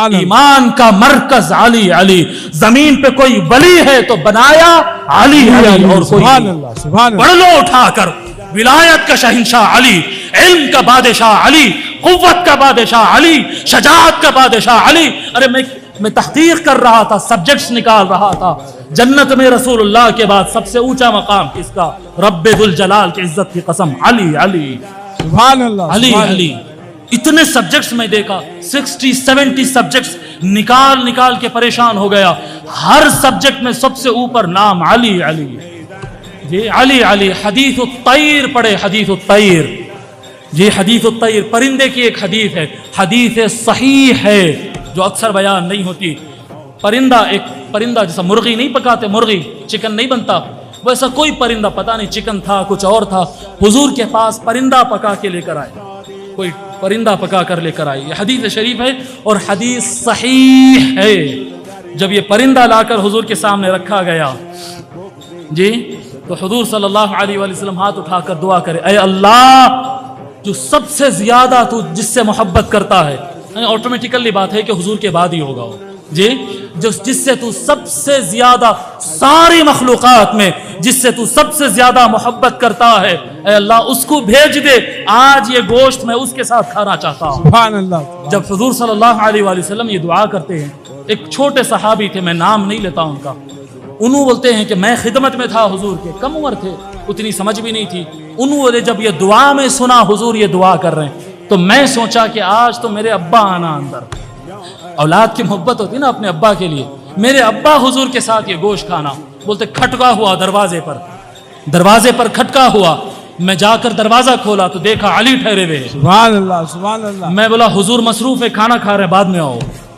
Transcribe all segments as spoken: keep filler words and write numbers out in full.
ایمان کا مرکز علی علی، زمین پہ کوئی ولی ہے تو بنایا علی علی، اور کوئی پڑھ لو اٹھا کر، ولایت کا شہنشاہ علی، علم کا بادشاہ علی، قوت کا بادشاہ علی، شجاعت کا بادشاہ علی۔ ارے میں میں تحقیق کر رہا تھا، سبجیکٹس نکال رہا تھا، جنت میں رسول اللہ کے بعد سب سے اونچا مقام کس کا؟ رب ذوالجلال کی عزت کی قسم، علی علی سبحان اللہ، علی علی۔ اتنے سبجیکٹس میں دیکھا، سکسٹی سیونٹی سبجیکٹس نکال نکال کے پریشان ہو گیا، ہر سبجیکٹ میں سب سے اوپر نام علی علی جی، علی علی۔ حدیث الطیر پڑھے، حدیث الطیر جی، حدیث الطیر پرندے کی ایک حدیث ہے، حدیث صحیح ہے جو اکثر بیان نہیں ہوتی۔ پرندہ، ایک پرندہ جیسا مرغی نہیں پکاتے، مرغی چکن نہیں بنتا، ویسا کوئی پرندہ، پتہ نہیں چکن تھا کچھ اور تھا، حضور کے پاس پرندہ پکا کے لے کر آئے، کوئی پرندہ پکا کر لے کر آئی۔ یہ حدیث شریف ہے اور حدیث صحیح ہے۔ جب یہ پرندہ لا کر حضور کے سامنے رکھا گیا جی، تو حضور صلی اللہ علیہ وآلہ وسلم ہاتھ اٹھا کر دعا کرے، اے اللہ جو سب سے زیادہ تو جس سے محبت کرتا ہے، آٹومیٹیکلی بات ہے کہ حضور کے بعد ہی ہوگا وہ جی، جس سے تو سب سے زیادہ ساری مخلوقات میں جس سے تو سب سے زیادہ محبت کرتا ہے، اے اللہ اس کو بھیج دے، آج یہ گوشت میں اس کے ساتھ کھانا چاہتا ہوں۔ سبحان اللہ۔ جب حضور صلی اللہ علیہ وآلہ وسلم یہ دعا کرتے ہیں، ایک چھوٹے صحابی تھے، میں نام نہیں لیتا ان کا، انہوں بولتے ہیں کہ میں خدمت میں تھا حضور کے، کم عمر تھے، اتنی سمجھ بھی نہیں تھی، انہوں نے جب یہ دعا میں سنا حضور یہ دعا کر رہے ہیں تو میں سوچا کہ آج تو میرے ابا آنا اندر، اولاد کی محبت ہوتی نا اپنے ابا کے لیے، میرے ابا حضور کے ساتھ یہ گوشت کھانا۔ بولتے کھٹکا ہوا دروازے پر، دروازے پر کھٹکا ہوا، میں جا کر دروازہ کھولا تو دیکھا علی ٹھہرے ہوئے۔ سبحان اللہ، سبحان اللہ۔ میں بولا حضور مصروف ہے، کھانا کھا رہے ہیں، بعد میں آؤ۔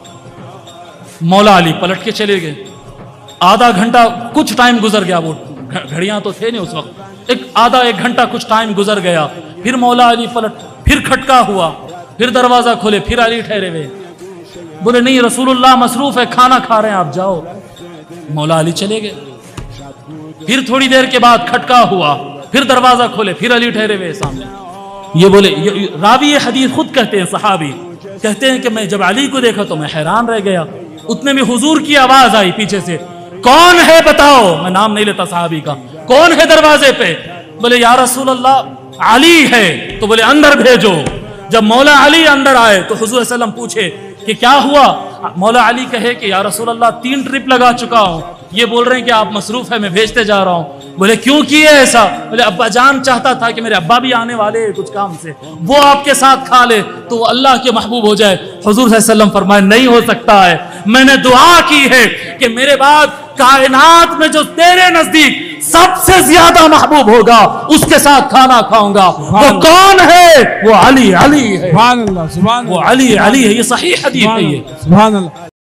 مولا علی پلٹ کے چلے گئے، آدھا گھنٹہ کچھ ٹائم گزر گیا، وہ گھڑیاں تو تھے نہیں اس وقت، ایک آدھا ایک گھنٹہ کچھ ٹائم گزر گیا، پھر مولا علی پلٹ، پھر کھٹکا ہوا، پھر دروازہ کھولے، پھر علی ٹھہرے ہوئے، بولے نہیں رسول اللہ مصروف ہے، کھانا کھا رہے ہیں، آپ جاؤ۔ مولا علی چلے گئے، پھر تھوڑی دیر کے بعد کھٹکا ہوا، پھر دروازہ کھولے، پھر علی ٹھہرے ہوئے سامنے۔ یہ بولے راوی یہ حدیث خود کہتے ہیں، صحابی کہتے ہیں کہ میں جب علی کو دیکھا تو میں حیران رہ گیا، اتنے میں حضور کی آواز آئی پیچھے سے، کون ہے بتاؤ، میں نام نہیں لیتا صحابی کا، کون ہے دروازے پہ؟ بولے یا رسول اللہ علی ہے، تو بولے اندر بھیجو۔ جب مولا علی اندر آئے تو حضور صلی اللہ علیہ وسلم پوچھے کہ کیا ہوا؟ مولا علی کہے کہ یا رسول اللہ تین ٹرپ لگا چکا ہوں، یہ بول رہے ہیں کہ آپ مصروف ہیں، میں بھیجتے جا رہا ہوں۔ بولے کیوں کیے ایسا؟ بولے ابا جان چاہتا تھا کہ میرے ابا بھی آنے والے کچھ کام سے، وہ آپ کے ساتھ کھا لے تو وہ اللہ کے محبوب ہو جائے۔ حضور صلی اللہ علیہ وسلم فرمائے نہیں ہو سکتا ہے، میں نے دعا کی ہے کہ میرے بعد کائنات میں جو تیرے نزدیک سب سے زیادہ محبوب ہوگا اس کے ساتھ کھانا کھاؤں گا، وہ کون ہے؟ وہ علی علی ہے، سبحان اللہ، سبحان اللہ، وہ علی علی ہے۔ یہ صحیح حدیث ہے، یہ سبحان اللہ۔